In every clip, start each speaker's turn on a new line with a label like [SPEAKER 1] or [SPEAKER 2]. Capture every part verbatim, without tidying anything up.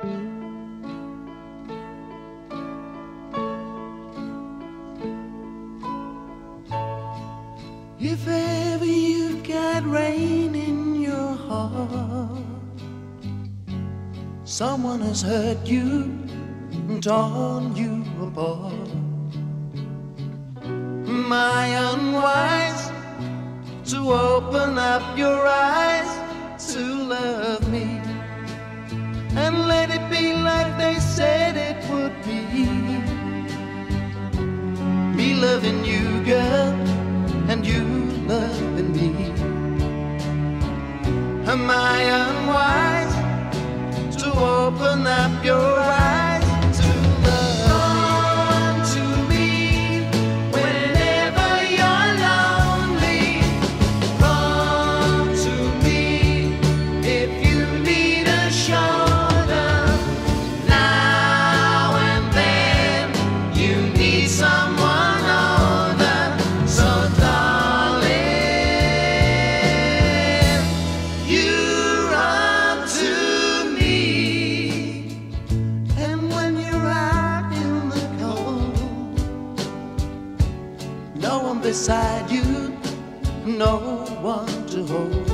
[SPEAKER 1] If ever you've got rain in your heart, someone has hurt you and torn you apart. Am I unwise to open up your eyes to love me and let it be like they said it would be? Me loving you, girl, and you loving me. Am I unwise to open up your eyes to love me? Come to me whenever you're lonely. Come to me if you need a shoulder. Now and then you need someone older. So darling, you run to me. And when you're out in the cold, no one beside you, no one to hold.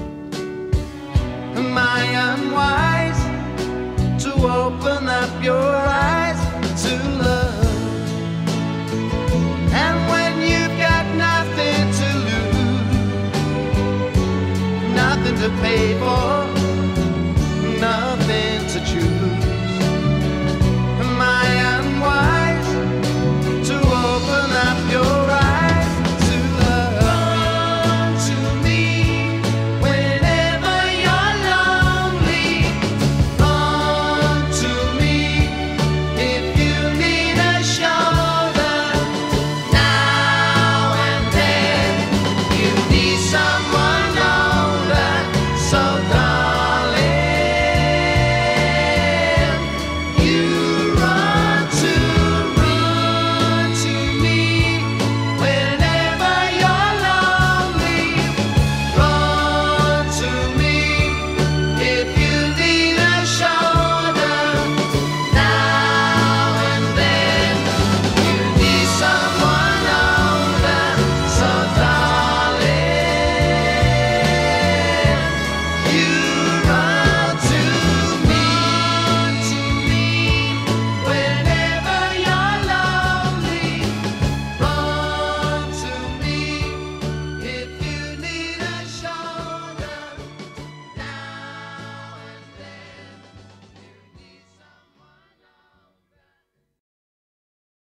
[SPEAKER 1] Am I unwise to open up your eyes to love? And when you've got nothing to lose, nothing to pay for,